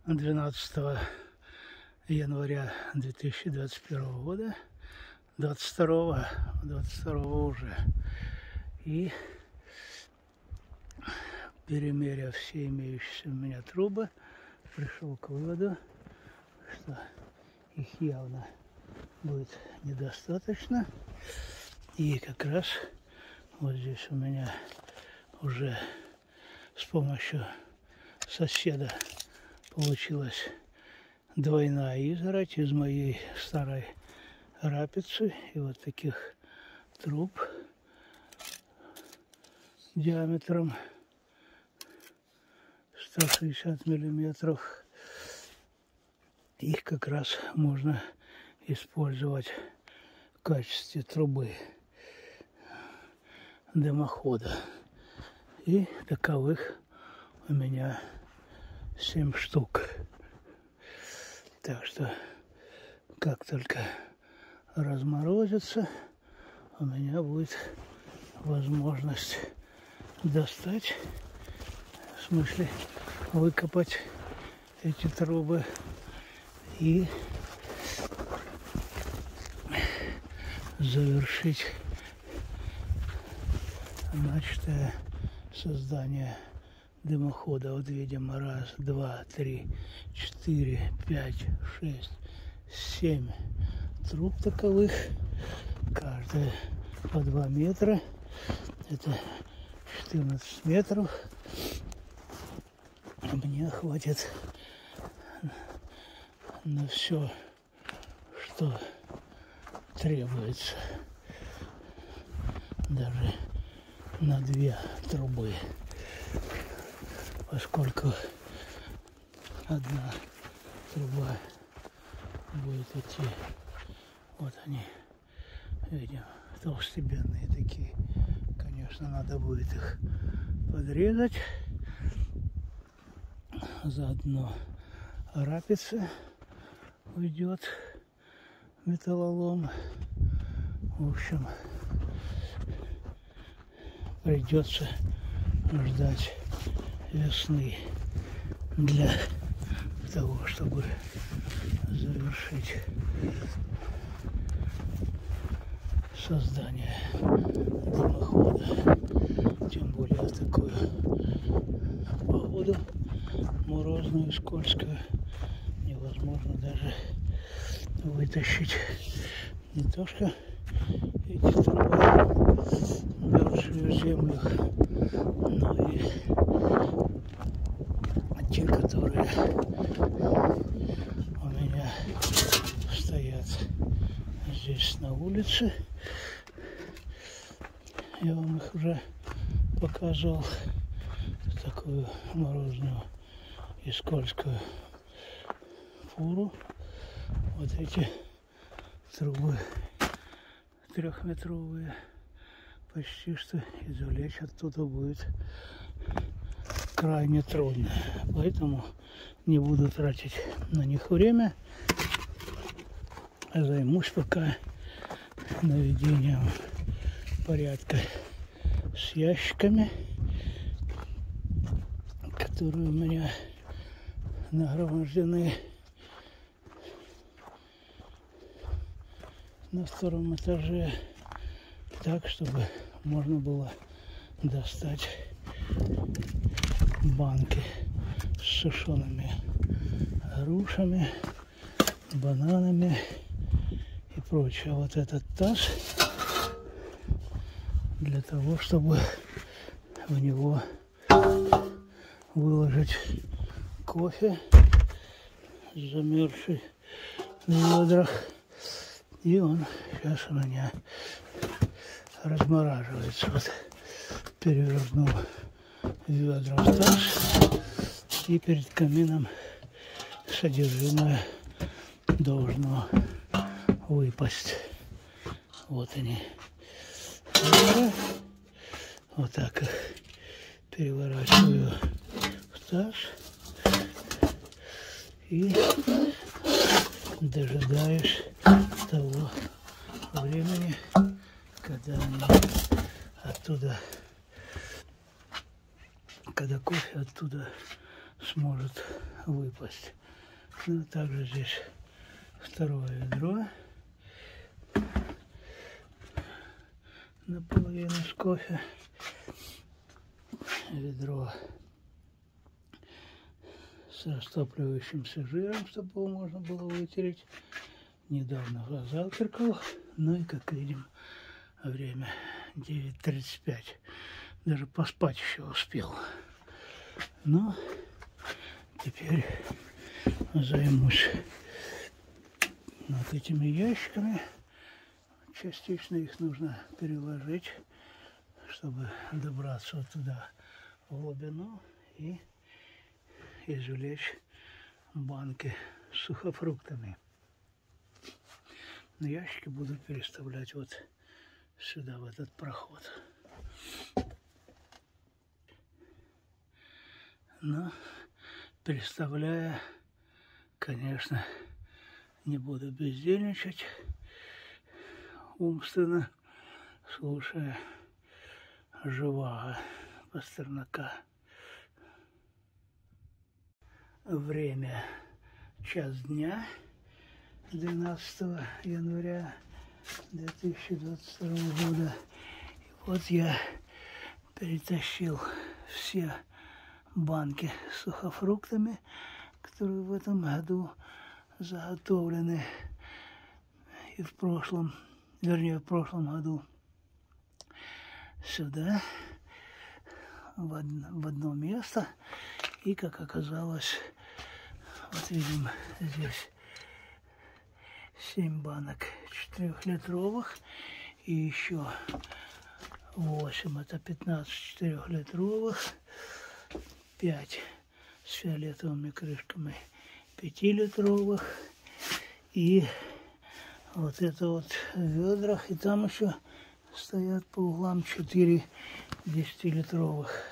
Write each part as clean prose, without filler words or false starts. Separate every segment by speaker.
Speaker 1: 12 января 2021 года, 22 уже. И перемеряв все имеющиеся у меня трубы, пришел к выводу, что их явно будет недостаточно. И как раз вот здесь у меня уже с помощью соседа получилась двойная изгородь из моей старой рапицы и вот таких труб диаметром 160 миллиметров. Их как раз можно использовать в качестве трубы дымохода. И таковых у меня 7 штук. Так что, как только разморозится, у меня будет возможность достать, в смысле выкопать эти трубы и завершить начатое создание дымохода. Вот видим, 1, 2, 3, 4, 5, 6, 7 труб таковых, каждая по 2 метра, это 14 метров. Мне хватит на все, что требуется, даже на 2 трубы, поскольку одна труба будет идти, вот они, видим, толстебенные такие. Конечно, надо будет их подрезать, заодно рапица уйдет, металлолом. В общем, придется ждать весны для того, чтобы завершить создание дымохода. Тем более в такую погоду морозную, скользкую, невозможно даже вытащить не то что эти трубы, мерзшие в землю, но и те, которые у меня стоят здесь на улице. Я вам их уже показывал, такую морозную и скользкую фуру. Вот эти трубы 3-метровые, почти что извлечь оттуда будет крайне трудно. Поэтому не буду тратить на них время, а займусь пока наведением порядка с ящиками, которые у меня нагромождены на 2-м этаже, так, чтобы можно было достать банки с сушеными грушами, бананами и прочее. Вот этот таз для того, чтобы в него выложить кофе, замерзший в ведрах. И он сейчас у меня размораживается. Вот перевернул ведра в таз, и перед камином содержимое должно выпасть. Вот они. Вот так их переворачиваю в таз и дожидаешь того времени, когда они оттуда, когда кофе оттуда сможет выпасть. Ну, также здесь второе ведро. Наполовину с кофе. Ведро с растапливающимся жиром, чтобы его можно было вытереть. Недавно завтракал. Ну и, как видим, время 9:35. Даже поспать еще успел. Но теперь займусь вот этими ящиками. Частично их нужно переложить, чтобы добраться вот туда в глубину и извлечь банки с сухофруктами. Но ящики буду переставлять вот сюда, в этот проход. Но переставляя, конечно, не буду бездельничать умственно, слушая Живаго Пастернака. Время час дня, 12 января 2022 года. И вот я перетащил все банки с сухофруктами, которые в этом году заготовлены и в прошлом году, сюда, в одно место. И, как оказалось, вот видим здесь 7 банок 4-литровых и еще 8, это 15 4-литровых, 5 с фиолетовыми крышками 5-литровых и вот это вот в ведрах, и там еще стоят по углам 4 10-литровых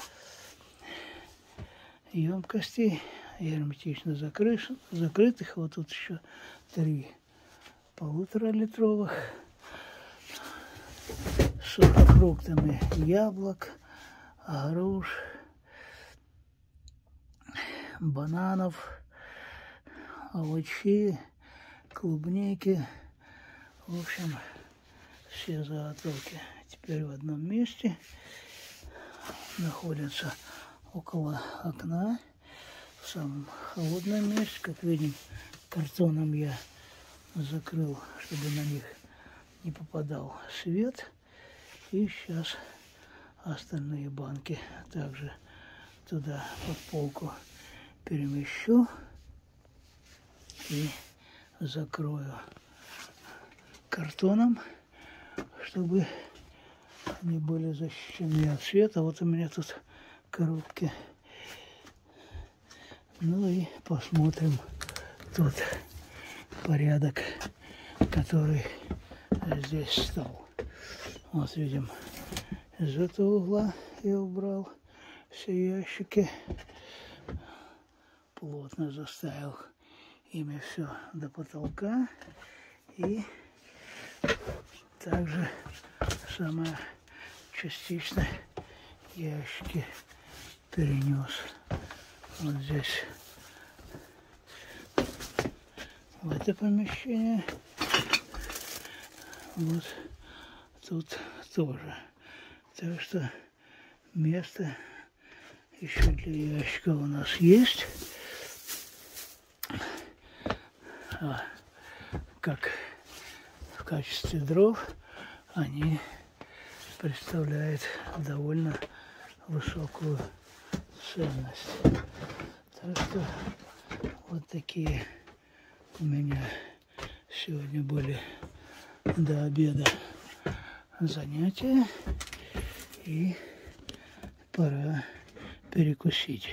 Speaker 1: емкостей, герметично закрытых. Вот тут еще 3 1,5-литровых с сухофруктами яблок, груш, бананов, овощей, клубники. В общем, все заготовки теперь в одном месте находятся около окна, в самом холодном месте. Как видим, картоном я закрыл, чтобы на них не попадал свет. И сейчас остальные банки также туда под полку перемещу и закрою картоном, чтобы они были защищены от света. Вот у меня тут коробки. Ну и посмотрим тут порядок, который здесь стал. Вот видим, из этого угла я убрал все ящики, плотно заставил ими все до потолка, и также самое частично ящики перенес вот здесь, в это помещение. Вот тут тоже. Так что место еще для ящика у нас есть. Как в качестве дров они представляют довольно высокую ценность. Так что вот такие у меня сегодня были до обеда занятия, и пора перекусить.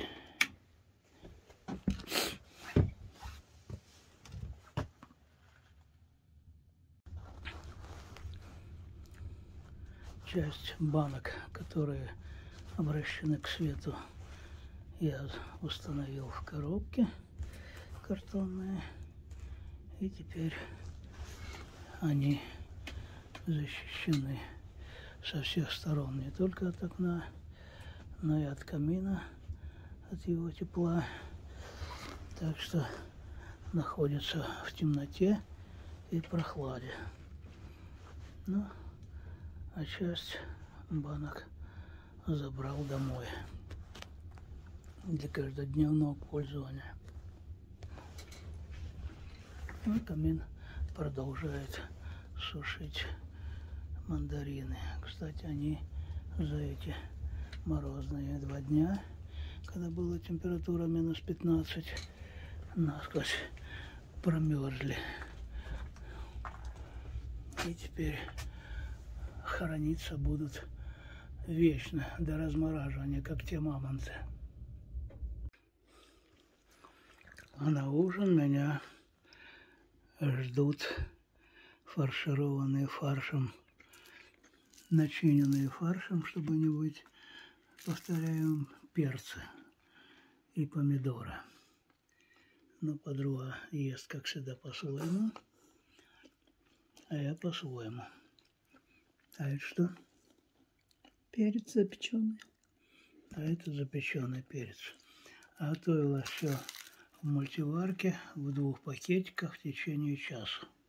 Speaker 1: Часть банок, которые обращены к свету, я установил в коробке картонные, и теперь они защищены со всех сторон, не только от окна, но и от камина от его тепла. Так что находится в темноте и прохладе. Ну, а часть банок забрал домой для каждодневного пользования. Ну, камин продолжает сушить мандарины. Кстати, они за эти морозные 2 дня, когда была температура минус 15, насквозь промерзли. И теперь храниться будут вечно, до размораживания, как те мамонты. А на ужин меня ждут фаршированные фаршем, начиненные фаршем, чтобы не быть, повторяю, перцы и помидоры. Но подруга ест, как всегда, по-своему, а я по-своему. А это что?
Speaker 2: Перец запеченный.
Speaker 1: А это запеченный перец. А готовила все в мультиварке в 2 пакетиках в течение часа.